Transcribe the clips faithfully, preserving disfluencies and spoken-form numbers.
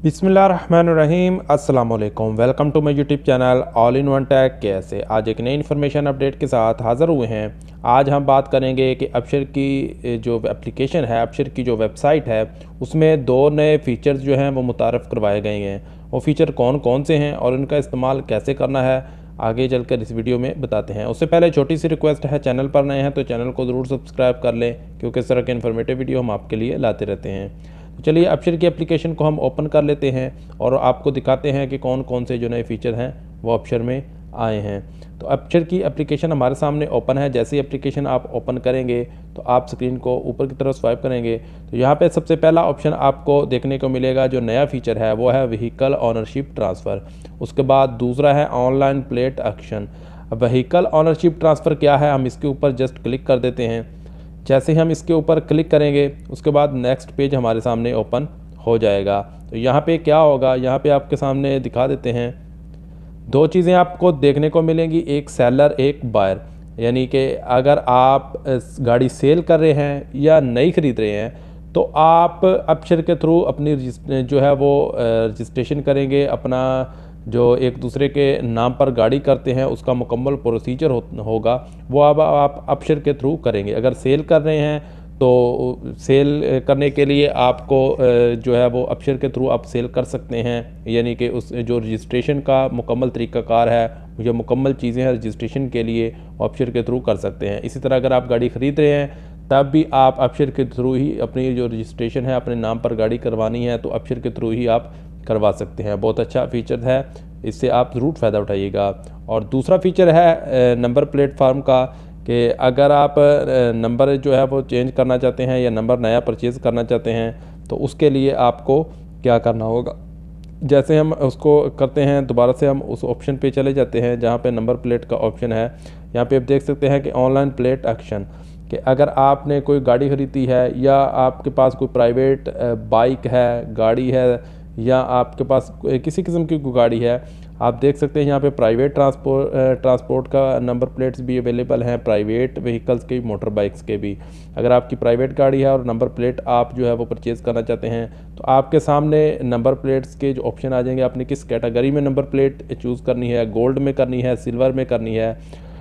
बिस्मिल्लाहिर्रहमानिर्रहीम अस्सलाम वालेकुम। Welcome to my YouTube channel all in one tech. कैसे आज एक नई इन्फॉर्मेशन अपडेट के साथ हाज़िर हुए हैं। आज हम बात करेंगे कि अबशर की जो एप्लीकेशन है, अबशर की जो वेबसाइट है, उसमें दो नए फ़ीचर्स जो हैं वो मुतारफ़ करवाए गए हैं। वो फ़ीचर कौन कौन से हैं और उनका इस्तेमाल कैसे करना है आगे चलकर इस वीडियो में बताते हैं। उससे पहले छोटी सी रिक्वेस्ट है, चैनल पर नए हैं तो चैनल को ज़रूर सब्सक्राइब कर लें, क्योंकि इस तरह के इन्फॉर्मेटिव वीडियो हम आपके लिए लाते रहते हैं। तो चलिए अबशर की एप्लीकेशन को हम ओपन कर लेते हैं और आपको दिखाते हैं कि कौन कौन से जो नए फ़ीचर हैं वो अबशर में आए हैं। तो अबशर की एप्लीकेशन हमारे सामने ओपन है। जैसे ही एप्लीकेशन आप ओपन करेंगे तो आप स्क्रीन को ऊपर की तरफ स्वाइप करेंगे तो यहाँ पे सबसे पहला ऑप्शन आपको देखने को मिलेगा। जो नया फ़ीचर है वो है व्हीकल ऑनरशिप ट्रांसफ़र। उसके बाद दूसरा है ऑनलाइन प्लेट एक्शन। अब व्हीकल ऑनरशिप ट्रांसफ़र क्या है, हम इसके ऊपर जस्ट क्लिक कर देते हैं। जैसे ही हम इसके ऊपर क्लिक करेंगे उसके बाद नेक्स्ट पेज हमारे सामने ओपन हो जाएगा। तो यहाँ पे क्या होगा, यहाँ पे आपके सामने दिखा देते हैं। दो चीज़ें आपको देखने को मिलेंगी, एक सेलर एक बायर। यानी कि अगर आप गाड़ी सेल कर रहे हैं या नई ख़रीद रहे हैं तो आप अबशर के थ्रू अपनी जो है वो रजिस्ट्रेशन करेंगे। अपना जो एक दूसरे के नाम पर गाड़ी करते हैं उसका मुकम्मल प्रोसीजर हो, होगा वो अब आप अबशर के थ्रू करेंगे। अगर सेल कर रहे हैं तो सेल करने के लिए आपको जो है वो अबशर के थ्रू आप सेल कर सकते हैं। यानी कि उस जो रजिस्ट्रेशन का मुकम्मल तरीक़ाकार है, जो मुकम्मल चीज़ें हैं रजिस्ट्रेशन के लिए, अबशर के थ्रू कर सकते हैं। इसी तरह अगर आप गाड़ी ख़रीद रहे हैं तब भी आप अबशर के थ्रू ही अपनी जो रजिस्ट्रेशन है, अपने नाम पर गाड़ी करवानी है तो अबशर के थ्रू ही आप करवा सकते हैं। बहुत अच्छा फ़ीचर है, इससे आप ज़रूर फ़ायदा उठाइएगा। और दूसरा फ़ीचर है नंबर प्लेटफार्म का, कि अगर आप नंबर जो है वो चेंज करना चाहते हैं या नंबर नया परचेज़ करना चाहते हैं तो उसके लिए आपको क्या करना होगा। जैसे हम उसको करते हैं, दोबारा से हम उस ऑप्शन पे चले जाते हैं जहाँ पे नंबर प्लेट का ऑप्शन है। यहाँ पे आप देख सकते हैं कि ऑनलाइन प्लेट एक्शन, कि अगर आपने कोई गाड़ी ख़रीदी है या आपके पास कोई प्राइवेट बाइक है, गाड़ी है, या आपके पास किसी किस्म की कोई गाड़ी है, आप देख सकते हैं यहाँ पे प्राइवेट ट्रांसपोर्ट ट्रांसपोर्ट का नंबर प्लेट्स भी अवेलेबल हैं, प्राइवेट व्हीकल्स के, मोटर बाइक्स के भी। अगर आपकी प्राइवेट गाड़ी है और नंबर प्लेट आप जो है वो परचेज़ करना चाहते हैं तो आपके सामने नंबर प्लेट्स के जो ऑप्शन आ जाएंगे। आपने किस कैटेगरी में नंबर प्लेट चूज़ करनी है, गोल्ड में करनी है, सिल्वर में करनी है,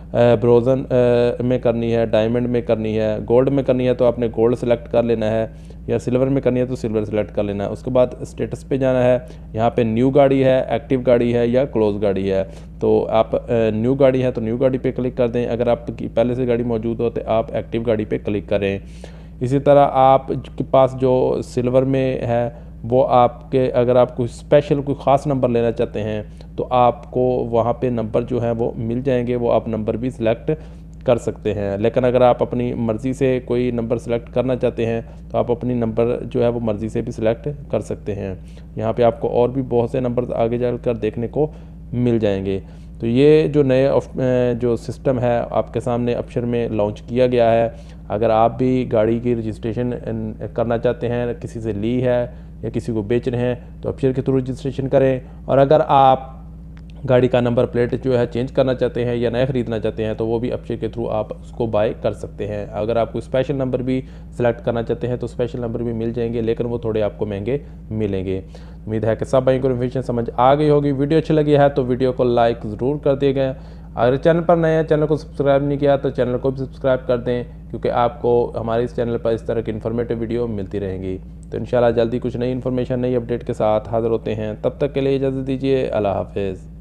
ब्रोजन में करनी है, डायमंड में करनी है। गोल्ड में करनी है तो आपने गोल्ड सेलेक्ट कर लेना है, या सिल्वर में करनी है तो सिल्वर सेलेक्ट कर लेना है। उसके बाद स्टेटस पे जाना है। यहाँ पे न्यू गाड़ी है, एक्टिव गाड़ी है या क्लोज गाड़ी है। तो आप न्यू गाड़ी है तो न्यू गाड़ी पे क्लिक कर दें। अगर आपकी पहले से गाड़ी मौजूद हो तो आप एक्टिव गाड़ी पे क्लिक करें। इसी तरह आपके पास जो सिल्वर में है वो आपके, अगर आप कोई स्पेशल कोई ख़ास नंबर लेना चाहते हैं तो आपको वहाँ पे नंबर जो है वो मिल जाएंगे, वो आप नंबर भी सिलेक्ट कर सकते हैं। लेकिन अगर आप अपनी मर्ज़ी से कोई नंबर सेलेक्ट करना चाहते हैं तो आप अपनी नंबर जो है वो मर्ज़ी से भी सिलेक्ट कर सकते हैं। यहाँ पे आपको और भी बहुत से नंबर आगे चलकर देखने को मिल जाएंगे। तो ये जो नए जो सिस्टम है आपके सामने अबशर में लॉन्च किया गया है। अगर आप भी गाड़ी की रजिस्ट्रेशन करना चाहते हैं, किसी से ली है या किसी को बेच रहे हैं तो अबशर के थ्रू रजिस्ट्रेशन करें। और अगर आप गाड़ी का नंबर प्लेट जो है चेंज करना चाहते हैं या नया ख़रीदना चाहते हैं तो वो भी अबशर के थ्रू आप उसको बाय कर सकते हैं। अगर आप कोई स्पेशल नंबर भी सिलेक्ट करना चाहते हैं तो स्पेशल नंबर भी मिल जाएंगे, लेकिन वो थोड़े आपको महंगे मिलेंगे। उम्मीद है कि सब भाई को इन्फॉर्मेशन समझ आ गई होगी। वीडियो अच्छी लगी है तो वीडियो को लाइक ज़रूर कर दिएगा। अगर चैनल पर नए हैं, चैनल को सब्सक्राइब नहीं किया तो चैनल को भी सब्सक्राइब कर दें, क्योंकि आपको हमारे इस चैनल पर इस तरह की इन्फॉर्मेटिव वीडियो मिलती रहेंगी। तो इंशाल्लाह जल्दी कुछ नई इन्फॉर्मेशन, नई अपडेट के साथ हाज़िर होते हैं। तब तक के लिए इजाज़त दीजिए। अल्लाह हाफ़िज़।